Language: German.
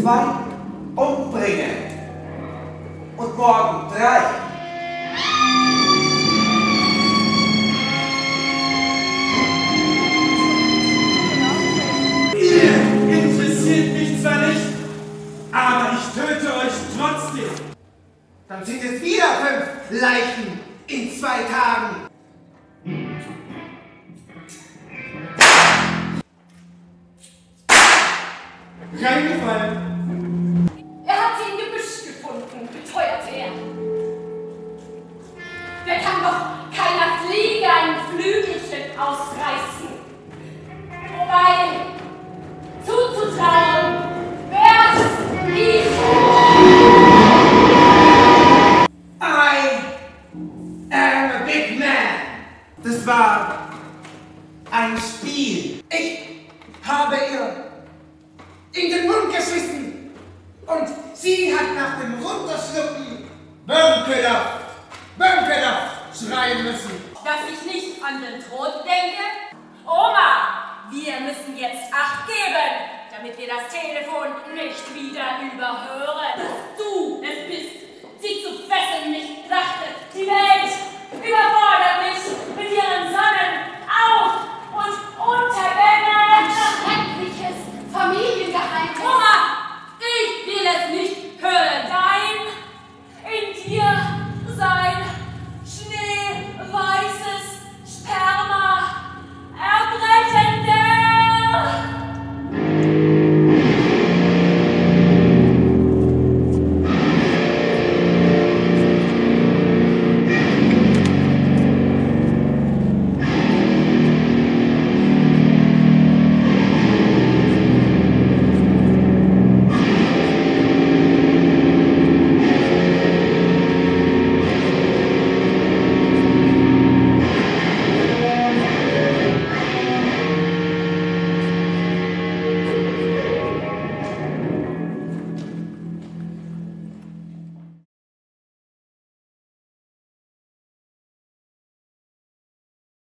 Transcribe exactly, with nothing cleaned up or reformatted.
zwei umbringen und morgen drei. Ihr interessiert mich zwar nicht, aber ich töte euch trotzdem. Dann sind es wieder fünf Leichen in zwei Tagen. Reingefallen. Er hat sie im Gebüsch gefunden, beteuerte er. Der kann doch keiner Fliege ein Flügelchen ausreißen. Wobei, zuzutrauen, wär's nicht. I am a big man. Das war ein Spiel. Ich habe ihr in den Mund geschissen und sie hat nach dem Runterschlucken Bönkedaft, Bönkedaft schreien müssen. Dass ich nicht an den Tod denke? Oma, wir müssen jetzt Acht geben, damit wir das Telefon nicht wieder überhören. Du